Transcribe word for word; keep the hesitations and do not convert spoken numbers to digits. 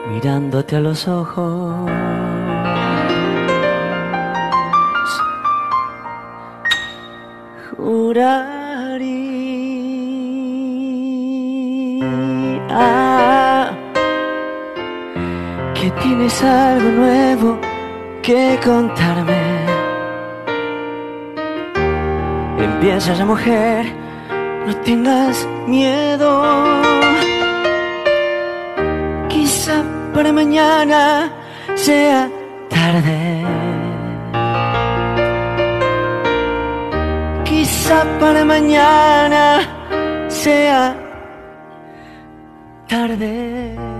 mirándote a los ojos. Juraría que tienes algo nuevo que contarme. Empieza ya, mujer, no tengas miedo. Quizá para mañana sea tarde. Quizá para mañana sea tarde.